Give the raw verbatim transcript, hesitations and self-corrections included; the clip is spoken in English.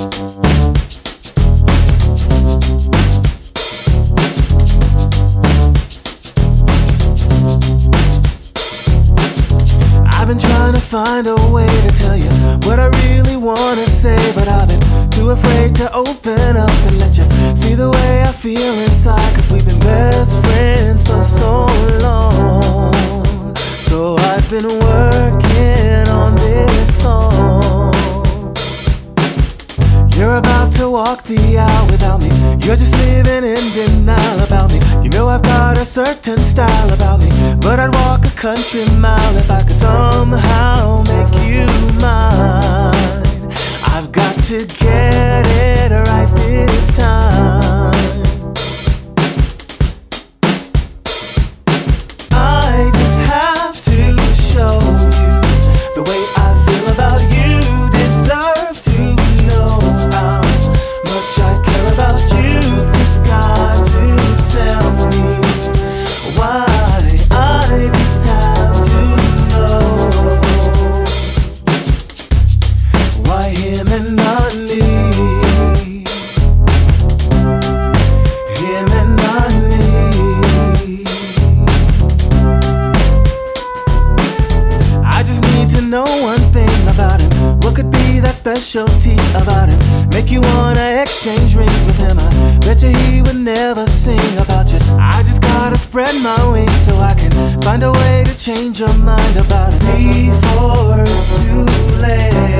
I've been trying to find a way to tell you what I really wanna say, but I've been too afraid to open up and let you see the way I feel inside. Cause we've been best friends for so long. So I've been working on this song. You're about to walk the aisle without me. You're just living in denial about me. You know I've got a certain style about me, but I'd walk a country mile if I could somehow make you mine. I've got to get it right this time. I just have to show you the way I feel about you. Deserve to know how much I care about you. Just got to tell me why. I just have to know why him and not me. Him and not me. I just need to know one thing about him. What could be that specialty about him? Make you wanna exchange rings with him. I bet you he would never sing about you. I just gotta spread my wings so I can find a way to change your mind about it before it's too late.